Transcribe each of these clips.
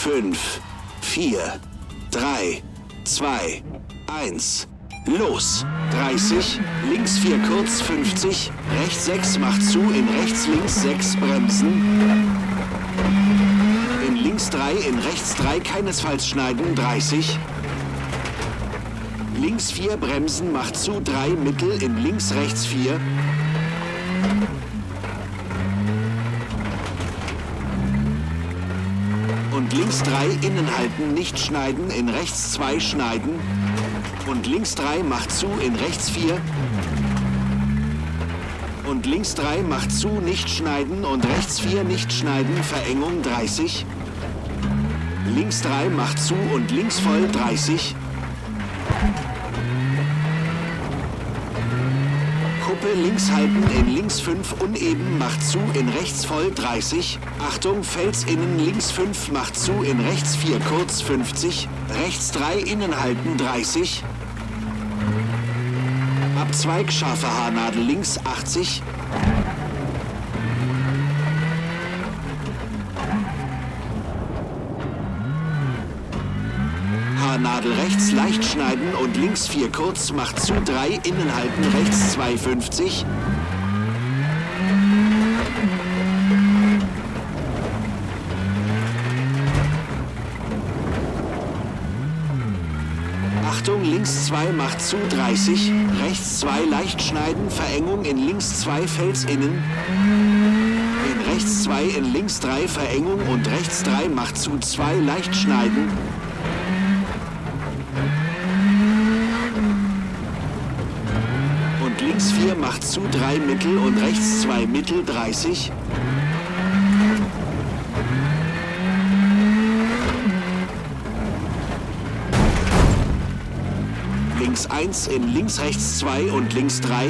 5, 4, 3, 2, 1. Los! 30, links 4 kurz, 50, rechts 6 macht zu, in rechts links 6 bremsen. In links 3, in rechts 3 keinesfalls schneiden, 30. Links 4 bremsen, macht zu, 3 mittel, in links rechts 4. Und links 3 innen halten, nicht schneiden, in rechts 2 schneiden. Und links 3 macht zu, in rechts 4. Und links 3 macht zu, nicht schneiden und rechts 4 nicht schneiden, Verengung 30. Links 3 macht zu und links voll 30. Kuppe links halten, in links 5 uneben, macht zu, in rechts voll 30. Achtung, Fels innen links 5 macht zu, in rechts 4 kurz 50. Rechts 3 innen halten 30. Abzweig, scharfe Haarnadel links 80. Haarnadel rechts leicht schneiden und links 4 kurz, macht zu, 3 innen halten, rechts 2 50. Achtung, links 2 macht zu, 30, rechts 2 leicht schneiden, Verengung in links 2 Fels innen, in rechts 2 in links 3 Verengung und rechts 3 macht zu, 2 leicht schneiden. Und links 4 macht zu, 3 mittel und rechts 2 mittel 30. Links 1 in links rechts 2 und links 3.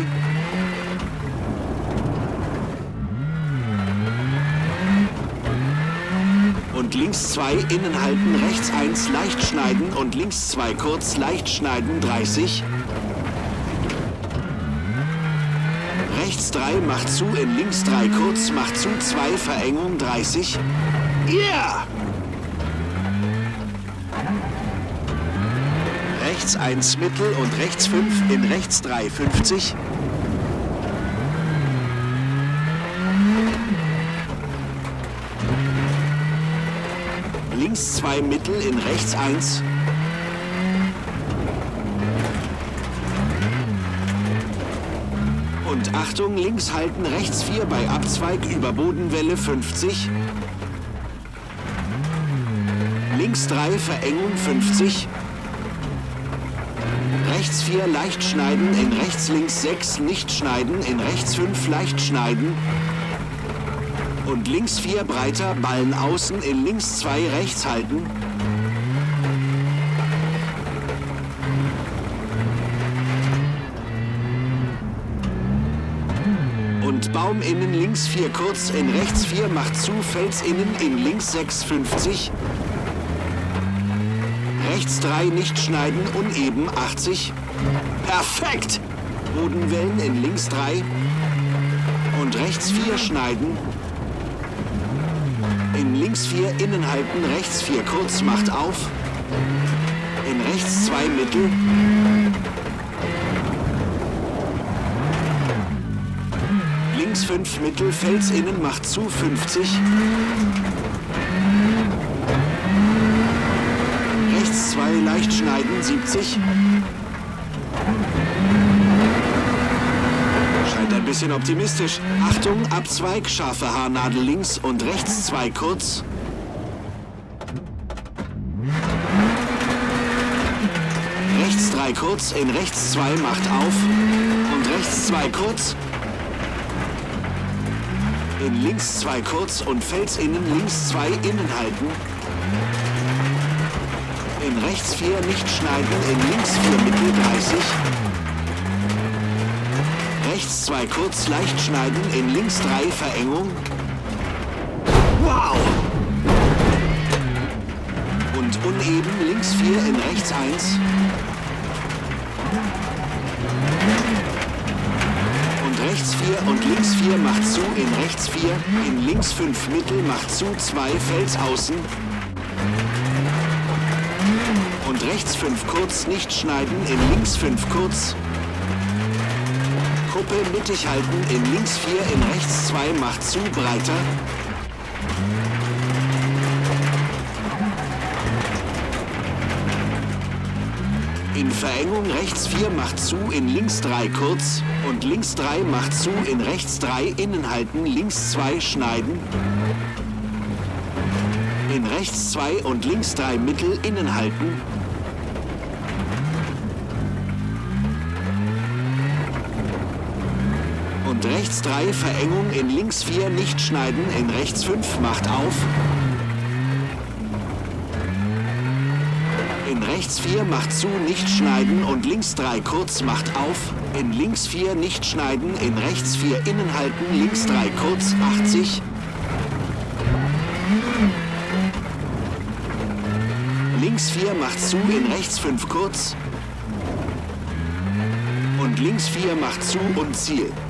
Und links 2 innen halten, rechts 1 leicht schneiden und links 2 kurz leicht schneiden 30. Rechts 3 macht zu, in links 3 kurz macht zu, 2 Verengung 30. Yeah! Rechts 1 mittel und rechts 5, in rechts 3 50. Links 2 mittel, in rechts 1. Und Achtung, links halten, rechts 4 bei Abzweig über Bodenwelle 50. Links 3 Verengung 50. Rechts 4 leicht schneiden, in rechts links 6 nicht schneiden, in rechts 5 leicht schneiden. Und links 4 breiter, Ballen außen, in links 2 rechts halten. Und Baum innen links 4 kurz, in rechts 4 macht zu, Fels innen, in links 6 50. Rechts 3 nicht schneiden, uneben 80. Perfekt! Bodenwellen in links 3. Und rechts 4 schneiden. In links 4 innen halten, rechts 4 kurz, macht auf. In rechts 2 mittel. Links 5 mittel, Fels innen, macht zu, 50. Rechts 2 leicht schneiden, 70. Scheint ein bisschen optimistisch. Achtung, Abzweig, scharfe Haarnadel links und rechts 2 kurz. Rechts 3 kurz, in rechts 2 macht auf. Und rechts 2 kurz. In links 2 kurz und Fels innen, links 2 innen halten. In rechts 4 nicht schneiden, in links 4 mittel 30. Rechts 2 kurz leicht schneiden, in links 3 Verengung. Wow! Und uneben links 4, in rechts 1. Und rechts 4 und links 4 macht zu, in rechts 4. In links 5 mittel macht zu, 2 Fels außen. rechts 5 kurz, nicht schneiden, in links 5 kurz. Kuppe mittig halten, in links 4, in rechts 2, macht zu, breiter. In Verengung rechts 4 macht zu, in links 3 kurz und links 3 macht zu, in rechts 3 innen halten, links 2 schneiden. In rechts 2 und links 3 mittel innen halten. Und rechts 3 Verengung, in links 4 nicht schneiden, in rechts 5 macht auf. In rechts 4 macht zu, nicht schneiden und links 3 kurz macht auf. In links 4 nicht schneiden, in rechts 4 innen halten, links 3 kurz, 80. Links 4 macht zu, in rechts 5 kurz. Und links 4 macht zu und Ziel.